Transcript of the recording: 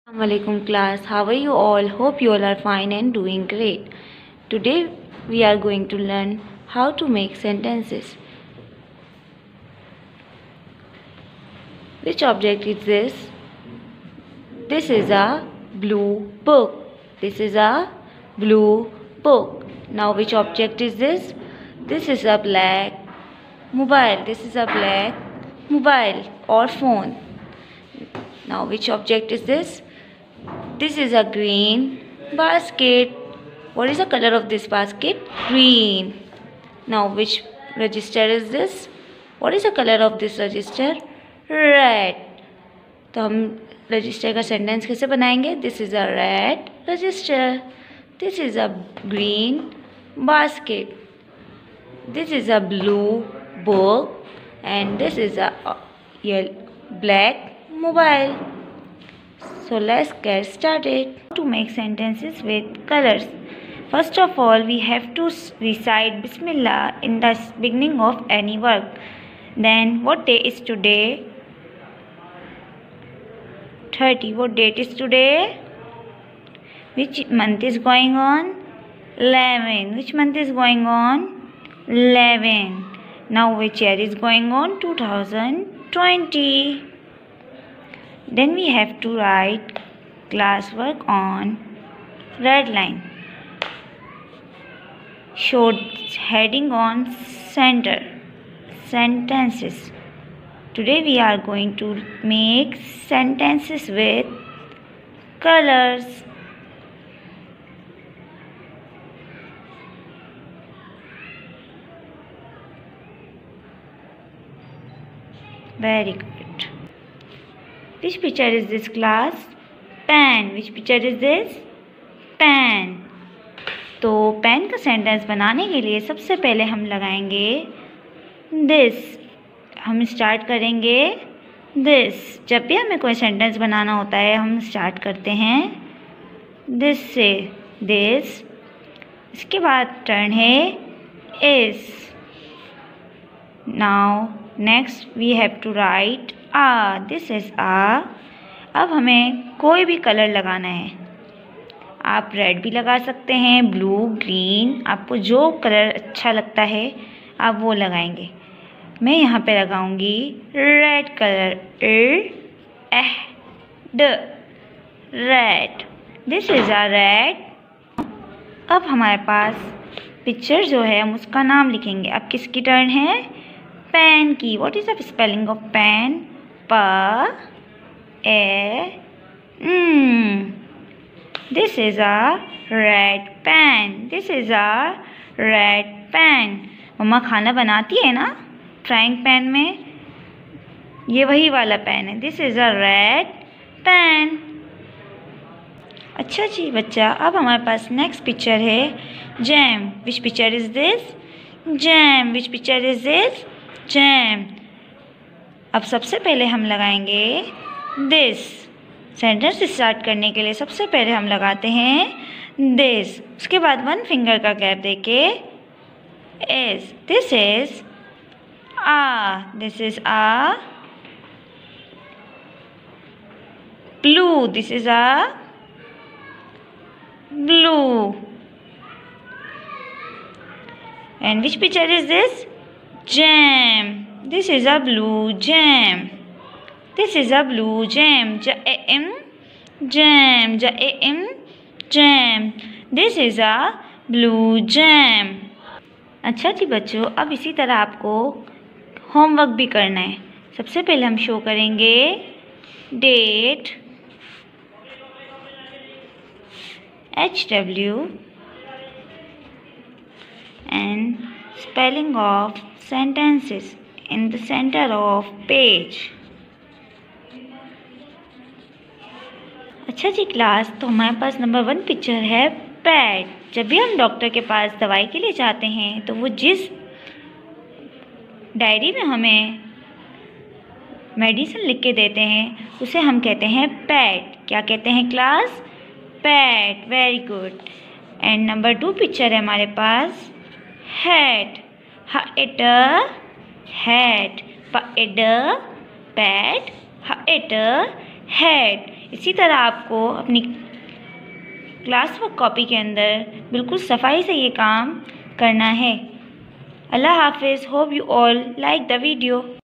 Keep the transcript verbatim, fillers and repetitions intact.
Assalamualaikum class, how are you all? Hope you all are fine and doing great. Today we are going to learn how to make sentences. Which object is this? This is a blue book. This is a blue book. Now which object is this? This is a black mobile. This is a black mobile or phone. Now which object is this? This is a green basket. What is the color of this basket? Green. Now which register is this? What is the color of this register? Red. तो हम register का sentence कैसे बनाएंगे? This is a red register. This is a green basket. This is a blue book. And this is a black mobile. So let's get started. To make sentences with colors. First of all, we have to recite Bismillah in the beginning of any work. Then, what day is today? thirty. What date is today? Which month is going on? eleven. Which month is going on? eleven. Now, which year is going on? two thousand twenty. Then we have to write classwork on red line. Show heading on center. Sentences. Today we are going to make sentences with colors. Very good. Which picture is this, class? Pen. Which picture is this? Pen. तो pen का sentence बनाने के लिए सबसे पहले हम लगाएंगे this. हम स्टार्ट करेंगे this. जब भी हमें कोई सेंटेंस बनाना होता है हम स्टार्ट करते हैं this से. this. इसके बाद टर्न है is. Now next we have to write a. This is a. अब हमें कोई भी कलर लगाना है. आप रेड भी लगा सकते हैं, ब्लू, ग्रीन, आपको जो कलर अच्छा लगता है आप वो लगाएंगे. मैं यहाँ पे लगाऊंगी रेड कलर. एह ड red. This is a red. अब हमारे पास पिक्चर जो है हम उसका नाम लिखेंगे. अब किसकी टर्न है? पेन की. What is the spelling of pen? Pa, a, mm. This is a red pen. This is a red pen. मम्मा खाना बनाती है ना फ्राइंग पैन में, ये वही वाला पेन है. This is a red pen. अच्छा जी बच्चा, अब हमारे पास नेक्स्ट पिक्चर है jam. Which picture is this? Jam. Which picture is this? Jam. अब सबसे पहले हम लगाएंगे this. सेंटेंस स्टार्ट करने के लिए सबसे पहले हम लगाते हैं this. उसके बाद वन फिंगर का गैप देके is. This is a. This is a. Blue. This is a blue. And which picture is this? Jam. This is a blue jam. This is a blue jam. J-A-M jam. J-A-M jam. This is a blue jam. अच्छा जी बच्चों, अब इसी तरह आपको homework भी करना है. सबसे पहले हम शो करेंगे date, H W and spelling of sentences in the center of page. अच्छा जी क्लास, तो हमारे पास नंबर वन पिक्चर है पैड. जब भी हम डॉक्टर के पास दवाई के लिए जाते हैं तो वो जिस डायरी में हमें मेडिसिन लिख के देते हैं उसे हम कहते हैं पैड. क्या कहते हैं class? Pad. Very good. And number two picture है हमारे पास head. Hat, hat, pad, pad, hat, hat. इसी तरह आपको अपनी क्लास वर्क कॉपी के अंदर बिल्कुल सफाई से ये काम करना है। अल्लाह हाफिज़। Hope you all like the video.